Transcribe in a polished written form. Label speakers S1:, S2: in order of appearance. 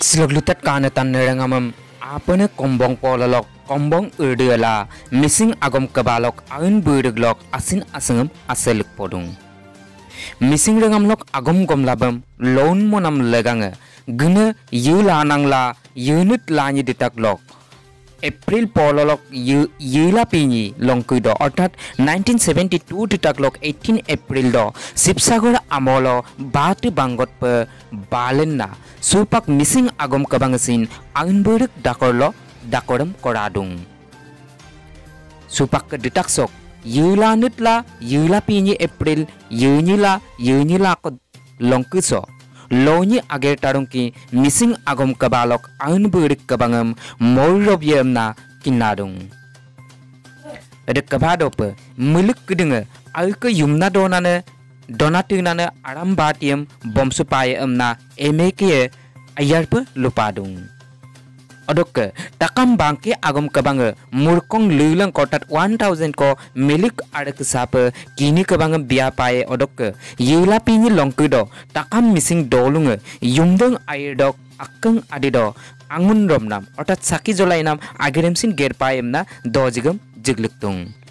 S1: Sluglutat kanatan nerangamam apane kombong polalok kombong urdeala missing agom kabalok aun buruglok asin asengam aseluk podung missing rengamlok agom gomlabam loan monam leganga guna yula nangla unit lanyi ditaklok April polalok yula pinyi longkudo orthat 1972 ditaklok 18 April do Sipsagor amolo batu bangot pe balenna supak missing agom kabangasin aun buruk dakoram koradung supak ke ditaksok yula nutla yula pinyi April yunyila ko longkuso Loni ager tarung ki missing agom kabalok aun burik kabangam molrobiam na kinadung. Ada kabado pe milik kedenge alke yumna donatunane aram batiam bom supaya amna emeke ayar pe lupadung. Odok takam bangke agom kabang murkong lulang kotat 1000 ko milik adak sapa kini kabang biya pae odok yula pinyi longkudo takam missing dolung yumdeng air dok akeng adido angun romnam otat saki jolainam ageremsin ger paem na dojigam jigluktung